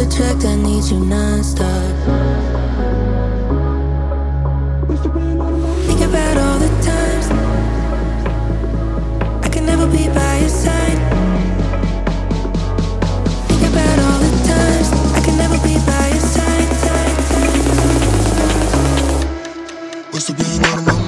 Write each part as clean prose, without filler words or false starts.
attract, I need you non-stop. Think about all the times I can never be by your side. Think about all the times I can never be by your side. What's the being out of my mind?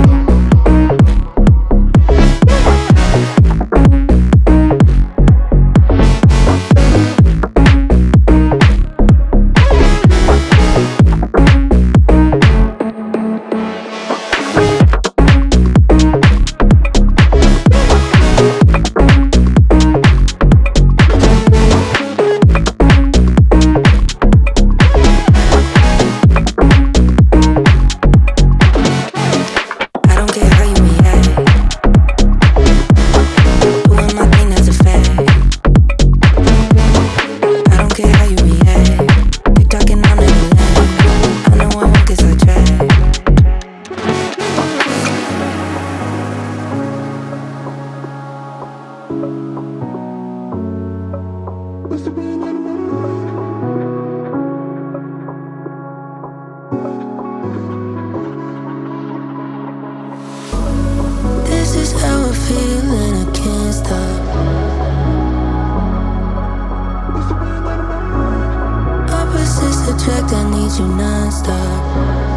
This is how I feel and I can't stop. Opposites attract, I need you non-stop.